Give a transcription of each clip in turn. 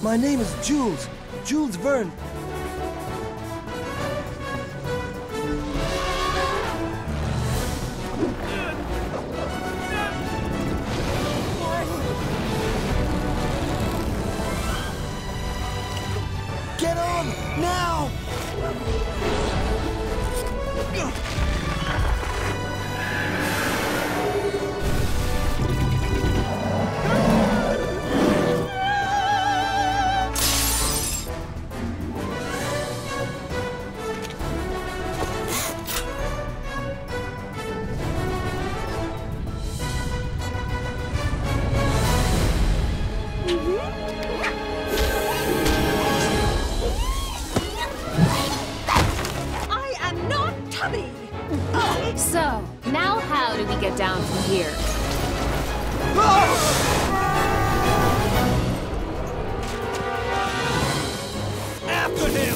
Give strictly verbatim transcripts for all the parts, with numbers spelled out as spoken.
My name is Jules. Jules Verne. Get on, now! So, now how do we get down from here? After him!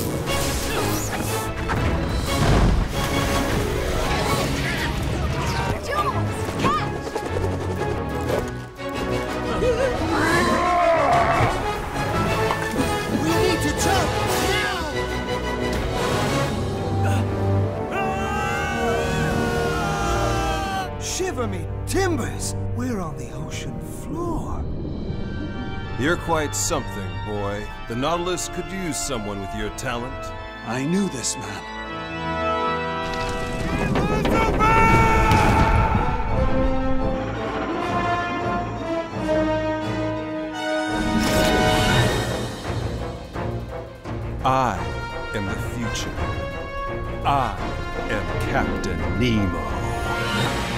Jules, catch! We need to jump now! Shiver me timbers! We're on the ocean floor. You're quite something, boy. The Nautilus could use someone with your talent. I knew this man. I am the future. I am Captain Nemo.